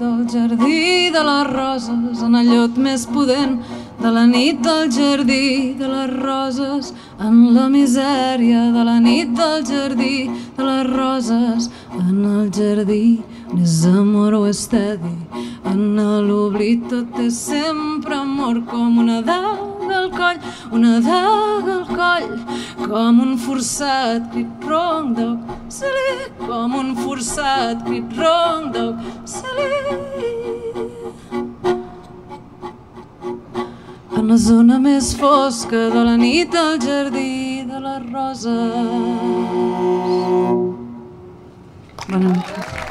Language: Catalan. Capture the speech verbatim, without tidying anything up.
al jardí de les roses, en el llot més pudent de la nit al jardí de les roses, en la misèria de la nit del jardí de les roses, en el jardí on és amor o és tedi, en l'oblit tot és sempre amor, com una daga al coll, una daga al coll, com un forçat crit ronc d'auxili, com un forçat crit ronc d'auxili. En la zona més fosca de la nit al jardí de les roses. Bona nit.